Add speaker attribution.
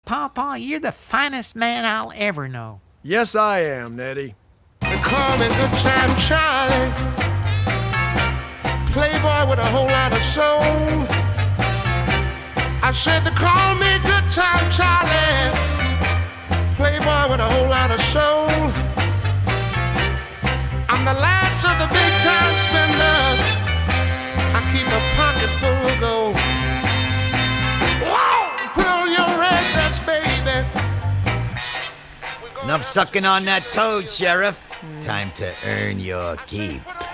Speaker 1: Pawpaw, you're the finest man I'll ever know.
Speaker 2: Yes, I am, Nettie.
Speaker 3: They call me Good Time Charlie, playboy with a whole lot of soul. I said they call me Good Time Charlie, playboy with a whole lot of soul. I'm the last of the big time spenders. I keep a pocket full of gold. Whoa! Put on your red dress, baby.
Speaker 4: Enough sucking on that toad, Sheriff. Time to earn your keep.